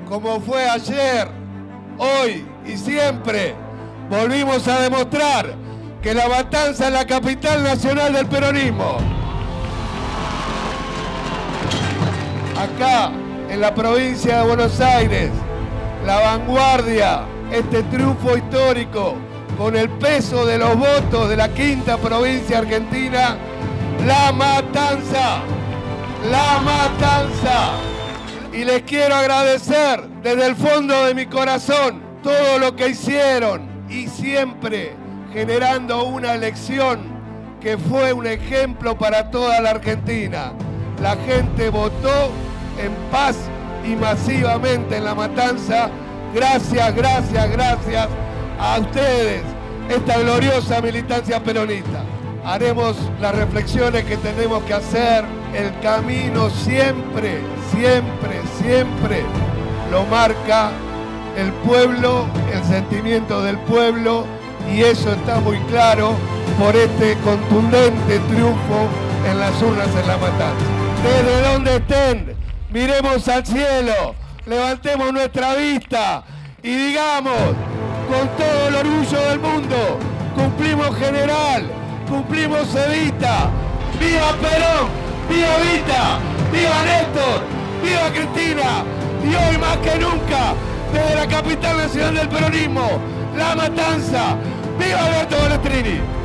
como fue ayer, hoy y siempre, volvimos a demostrar que La Matanza es la capital nacional del peronismo. Acá, en la provincia de Buenos Aires, la vanguardia, este triunfo histórico, con el peso de los votos de la quinta provincia argentina, La Matanza, La Matanza. Y les quiero agradecer desde el fondo de mi corazón todo lo que hicieron y siempre generando una elección que fue un ejemplo para toda la Argentina. La gente votó en paz y masivamente en La Matanza. Gracias, gracias, gracias a ustedes, esta gloriosa militancia peronista. Haremos las reflexiones que tenemos que hacer. El camino siempre, siempre, siempre lo marca el pueblo, el sentimiento del pueblo, y eso está muy claro por este contundente triunfo en las urnas en La Matanza. Desde donde estén, miremos al cielo, levantemos nuestra vista y digamos con todo el orgullo del mundo: cumplimos General, cumplimos Evita, ¡viva Perón! ¡Viva Evita! ¡Viva Néstor! ¡Viva Cristina! Y hoy más que nunca, desde la capital nacional del peronismo, La Matanza, ¡viva Alberto Balestrini!